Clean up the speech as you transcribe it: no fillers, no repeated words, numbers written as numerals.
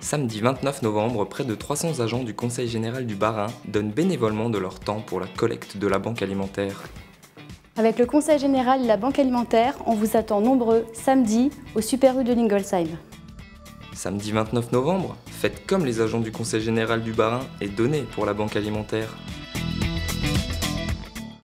Samedi 29 novembre, près de 300 agents du Conseil général du Bas-Rhin donnent bénévolement de leur temps pour la collecte de la banque alimentaire. Avec le Conseil général et la Banque alimentaire, on vous attend nombreux samedi au Super U de Lingolsheim. Samedi 29 novembre, faites comme les agents du Conseil général du Bas-Rhin et donnez pour la banque alimentaire.